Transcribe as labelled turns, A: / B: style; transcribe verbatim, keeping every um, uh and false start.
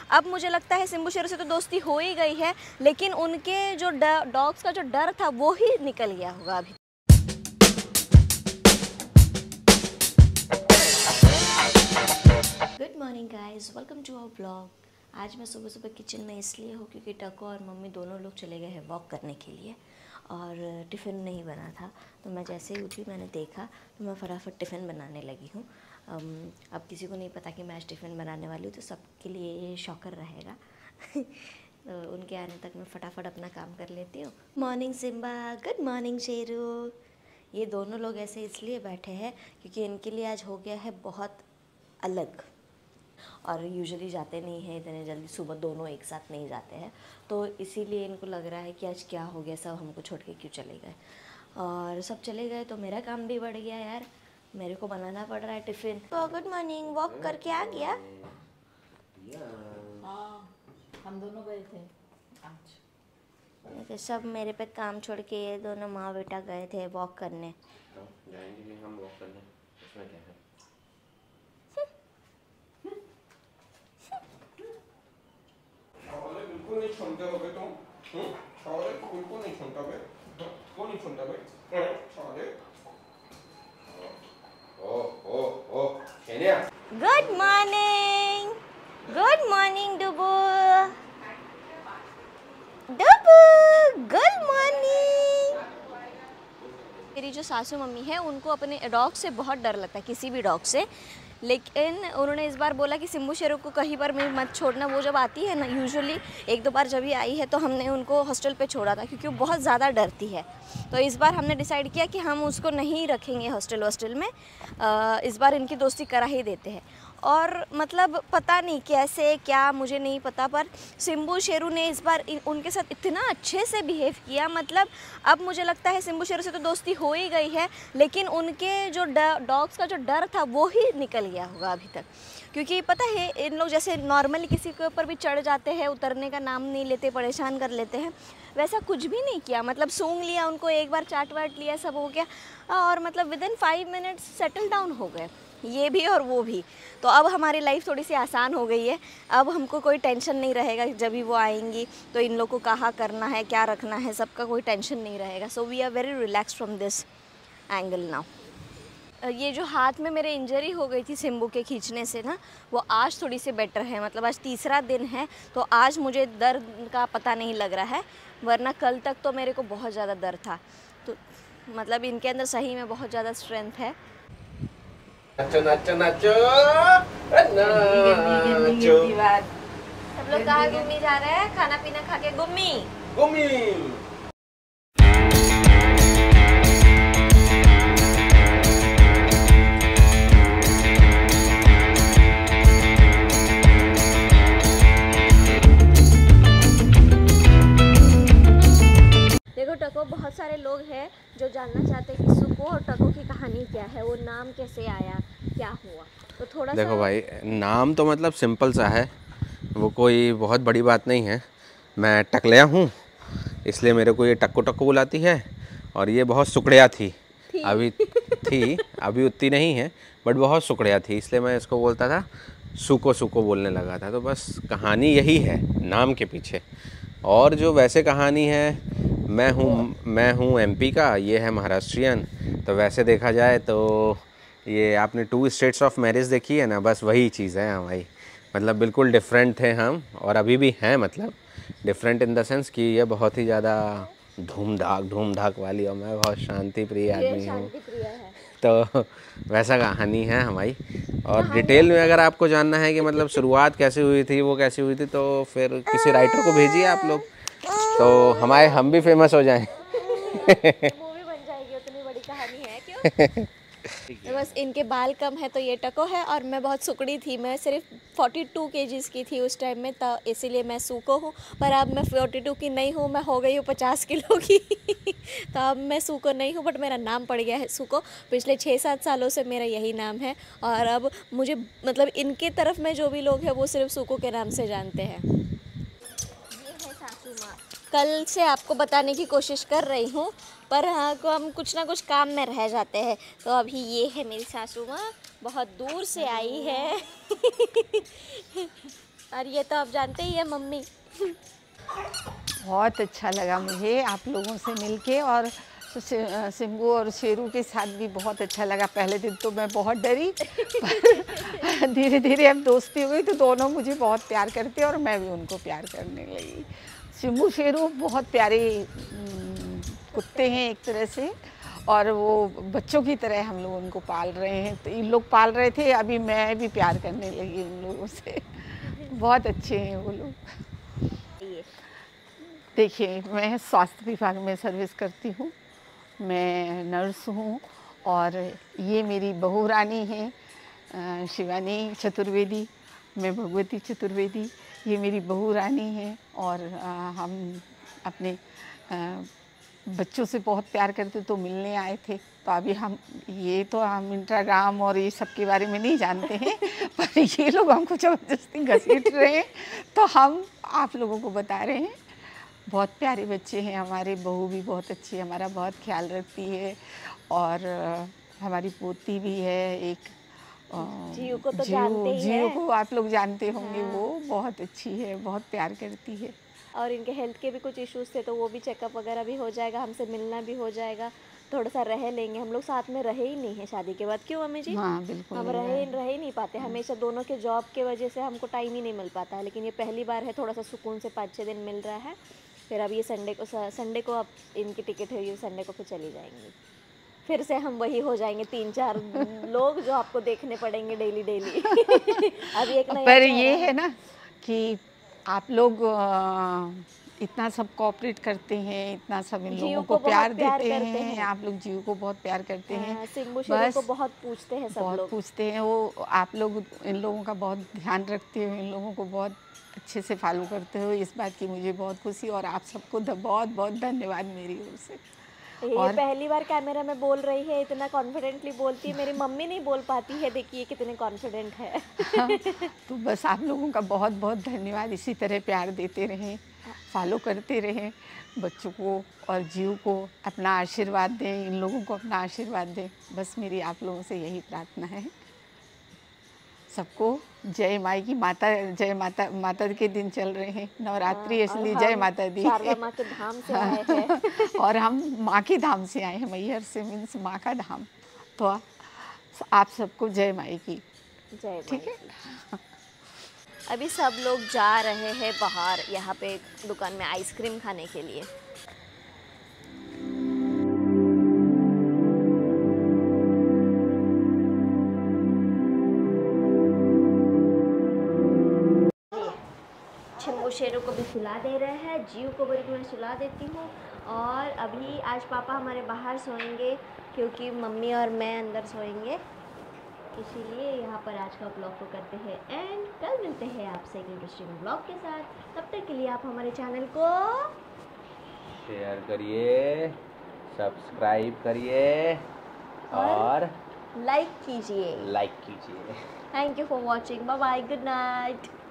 A: अब मुझे लगता है सिम्बू शेरू से तो दोस्ती हो ही गई है, लेकिन उनके जो डॉग्स का जो डर था वो ही निकल गया होगा अभी। Good morning guys, welcome to our blog. आज मैं सुबह सुबह किचन में इसलिए हूँ क्योंकि टको और मम्मी दोनों लोग चले गए हैं वॉक करने के लिए और टिफ़िन नहीं बना था। तो मैं जैसे ही उठी मैंने देखा तो मैं फटाफट टिफ़िन बनाने लगी हूँ। अब किसी को नहीं पता कि मैं आज टिफ़िन बनाने वाली हूँ, तो सबके लिए ये शॉकर रहेगा। तो उनके आने तक मैं फटाफट अपना काम कर लेती हूँ। Morning Simba, good morning Sheru. ये दोनों लोग ऐसे इसलिए बैठे हैं क्योंकि इनके लिए आज हो गया है बहुत अलग, और यूजुअली जाते नहीं हैं इतने जल्दी, सुबह दोनों एक साथ नहीं जाते हैं, तो इसीलिए इनको लग रहा है कि आज क्या हो गया, सब हमको छोड़ के क्यों चले गए। और सब चले गए तो मेरा काम भी बढ़ गया यार, मेरे को बनाना पड़ रहा है टिफ़िन। तो गुड मॉर्निंग, वॉक करके आ गया?
B: हाँ, हम दोनों गए थे आज।
A: तो सब मेरे पे काम छोड़ के ये दोनों माँ बेटा गए थे वॉक करने।
C: जाएंगे हम वॉक करने, उसमें क्या है? बिल्कुल नहीं सुनते होगे तुम, हम्म? सारे बिल्कुल नहीं सुनता बे, क्यों नहीं सुनता बे? सारे ओ ओ ओ केनिया।
A: Good morning, good morning Dubu, Dubu, good morning. मेरी जो सासू मम्मी है उनको अपने डॉग से बहुत डर लगता है, किसी भी डॉग से, लेकिन उन्होंने इस बार बोला कि सिम्बू शेरू को कहीं पर भी मत छोड़ना। वो जब आती है ना, यूजुअली एक दो बार जब ही आई है तो हमने उनको हॉस्टल पे छोड़ा था क्योंकि वो बहुत ज़्यादा डरती है। तो इस बार हमने डिसाइड किया कि हम उसको नहीं रखेंगे हॉस्टल हॉस्टल में, आ, इस बार इनकी दोस्ती करा ही देते हैं। और मतलब पता नहीं कैसे क्या, मुझे नहीं पता, पर सिम्बू शेरू ने इस बार उनके साथ इतना अच्छे से बिहेव किया। मतलब अब मुझे लगता है सिम्बू शेरू से तो दोस्ती हो ही गई है, लेकिन उनके जो डॉग्स का जो डर था वो ही निकल गया होगा अभी तक। क्योंकि पता है इन लोग जैसे नॉर्मली किसी के ऊपर भी चढ़ जाते हैं, उतरने का नाम नहीं लेते, परेशान कर लेते हैं, वैसा कुछ भी नहीं किया। मतलब सूंघ लिया उनको, एक बार चाट वाट लिया, सब हो गया, और मतलब within five minutes settle down हो गए, ये भी और वो भी। तो अब हमारी लाइफ थोड़ी सी आसान हो गई है, अब हमको कोई टेंशन नहीं रहेगा। जब भी वो आएंगी तो इन लोग को कहाँ करना है, क्या रखना है, सबका कोई टेंशन नहीं रहेगा। So we are very relax from this angle now. ये जो हाथ में मेरे इंजरी हो गई थी सिम्बू के खींचने से ना, वो आज थोड़ी सी बेटर है। मतलब आज तीसरा दिन है तो आज मुझे दर्द का पता नहीं लग रहा है, वरना कल तक तो मेरे को बहुत ज़्यादा दर्द था। तो मतलब इनके अंदर सही में बहुत ज़्यादा स्ट्रेंथ है।
C: नाचो नाचो नाचो नाचो।
A: सब लोग कहाँ घूमने जा रहे हैं? खाना पीना खा के गुम्मी
C: गुम्मी।
A: देखो टको, बहुत सारे लोग हैं जो जानना चाहते हैं कि सुको और टको की कहानी क्या है, वो नाम कैसे आया, क्या हुआ। तो थोड़ा
C: देखो
A: सा
C: भाई, नाम तो मतलब सिंपल सा है, वो कोई बहुत बड़ी बात नहीं है। मैं टकलिया हूँ इसलिए मेरे को ये टक्को टक्को बुलाती है, और ये बहुत सुकड़िया थी, थी। अभी थी अभी उतनी नहीं है, बट बहुत सुकड़िया थी, इसलिए मैं इसको बोलता था, सुको सुको बोलने लगा था। तो बस कहानी यही है नाम के पीछे। और जो वैसे कहानी है, मैं हूँ मैं हूँ एमपी का, ये है महाराष्ट्रियन। तो वैसे देखा जाए तो ये आपने टू स्टेट्स ऑफ मैरिज देखी है ना, बस वही चीज़ है हमारी। मतलब बिल्कुल डिफरेंट थे हम, और अभी भी हैं। मतलब डिफरेंट इन द सेंस कि ये बहुत ही ज़्यादा धूम धाक धूम धाक वाली, और मैं बहुत शांति प्रिय आदमी हूँ। तो वैसा कहानी है हमारी। और डिटेल में अगर आपको जानना है कि मतलब शुरुआत कैसे हुई थी, वो कैसे हुई थी, तो फिर किसी राइटर को भेजिए आप लोग, तो हमारे हम भी फेमस हो जाएं।
A: मूवी बन जाएगी, उतनी बड़ी कहानी है क्यों। तो बस इनके बाल कम है तो ये टको है, और मैं बहुत सुकड़ी थी, मैं सिर्फ बयालीस केजीज़ की थी उस टाइम में, तो इसीलिए मैं सूको हूँ। पर अब मैं बयालीस की नहीं हूँ, मैं हो गई हूँ पचास किलो की। तो अब मैं सूको नहीं हूँ, बट मेरा नाम पड़ गया है सूको। पिछले छः सात सालों से मेरा यही नाम है, और अब मुझे मतलब इनके तरफ में जो भी लोग हैं वो सिर्फ सूको के नाम से जानते हैं। ये है सासू माँ। कल से आपको बताने की कोशिश कर रही हूँ, पर हाँ को हम कुछ ना कुछ काम में रह जाते हैं। तो अभी ये है मेरी सासू माँ, बहुत दूर से आई है। और ये तो आप जानते ही है मम्मी।
D: बहुत अच्छा लगा मुझे आप लोगों से मिलके, और सिम्बू और शेरू के साथ भी बहुत अच्छा लगा। पहले दिन तो मैं बहुत डरी, पर धीरे धीरे अब दोस्ती हो गई तो दोनों मुझे बहुत प्यार करते हैं और मैं भी उनको प्यार करने लगी। सिम्बू शेरू बहुत प्यारे कुत्ते हैं एक तरह से, और वो बच्चों की तरह हम लोग उनको पाल रहे हैं। तो इन लोग पाल रहे थे, अभी मैं भी प्यार करने लगी उन लोगों से। बहुत अच्छे हैं वो लोग। देखिए, मैं स्वास्थ्य विभाग में सर्विस करती हूँ, मैं नर्स हूँ, और ये मेरी बहू रानी है शिवानी चतुर्वेदी, मैं भगवती चतुर्वेदी, ये मेरी बहू रानी है। और आ, हम अपने आ, बच्चों से बहुत प्यार करते तो मिलने आए थे। तो अभी हम ये तो हम इंस्टाग्राम और ये सब के बारे में नहीं जानते हैं, पर ये लोग हमको ज़बरदस्ती घसीट रहे हैं तो हम आप लोगों को बता रहे हैं। बहुत प्यारे बच्चे हैं हमारे, बहू भी बहुत अच्छी है, हमारा बहुत ख्याल रखती है। और हमारी पोती भी है एक,
A: जियो को तो
D: जियो,
A: जानते ही
D: जियो
A: हैं।
D: को आप लोग जानते होंगे। हाँ। वो बहुत अच्छी है, बहुत प्यार करती है।
A: और इनके हेल्थ के भी कुछ इश्यूज थे तो वो भी चेकअप वगैरह भी हो जाएगा, हमसे मिलना भी हो जाएगा, थोड़ा सा रह लेंगे। हम लोग साथ में रहे ही नहीं है शादी के बाद, क्यों मम्मी जी?
D: हाँ बिल्कुल,
A: हम रहे रह ही नहीं पाते, हमेशा दोनों के जॉब के वजह से हमको टाइम ही नहीं मिल पाता है। लेकिन ये पहली बार है, थोड़ा सा सुकून से पाँच छः दिन मिल रहा है। फिर अब ये संडे को संडे को अब इनकी टिकट है, ये संडे को फिर चली जाएंगी। फिर से हम वही हो जाएंगे तीन चार लोग जो आपको देखने पड़ेंगे डेली डेली। अब एक नया
D: पर ये है ना कि आप लोग इतना सब कोऑपरेट करते हैं, इतना सब इन लोगों को, को प्यार देते हैं, हैं। आप लोग जीव को बहुत प्यार करते हैं।
A: सिम्बू शेरू को बहुत पूछते हैं सब
D: बहुत
A: लोग।
D: पूछते हैं वो, आप लोग इन लोगों का बहुत ध्यान रखते हो, इन लोगों को बहुत अच्छे से फॉलो करते हो। इस बात की मुझे बहुत खुशी, और आप सबको बहुत बहुत धन्यवाद मेरी ओर से।
A: ये और पहली बार कैमरा में बोल रही है, इतना कॉन्फिडेंटली बोलती है। मेरी मम्मी नहीं बोल पाती है, देखिए कितने कॉन्फिडेंट है।
D: हाँ, तो बस आप लोगों का बहुत बहुत धन्यवाद। इसी तरह प्यार देते रहें, फॉलो करते रहें बच्चों को, और जीव को अपना आशीर्वाद दें, इन लोगों को अपना आशीर्वाद दें। बस मेरी आप लोगों से यही प्रार्थना है। सबको जय माई की, माता जय माता, माता के दिन चल रहे हैं, नवरात्रि, इसलिए जय माता दी।
A: शारदा माँ के धाम से आए हैं।
D: और हम माँ के धाम से आए हैं, मैहर से, मीन्स माँ का धाम। तो आप सबको जय माई की।
A: जय,
D: ठीक है।
A: अभी सब लोग जा रहे हैं बाहर, यहाँ पे दुकान में आइसक्रीम खाने के लिए। सिम्बू शेरू को भी सुला दे रहे हैं, जीव को भी मैं सुला देती हूँ। और अभी आज पापा हमारे बाहर सोएंगे क्योंकि मम्मी और मैं अंदर सोएंगे, इसीलिए यहाँ पर आज का ब्लॉग को करते हैं एंड। कल मिलते हैं आपसे एक इंटरेस्टिंग ब्लॉग के साथ। तब तक के लिए आप हमारे चैनल को
C: शेयर करिए, सब्सक्राइब करिए और
A: लाइक कीजिए।
C: लाइक कीजिए।
A: Thank you for watching, bye bye, good night.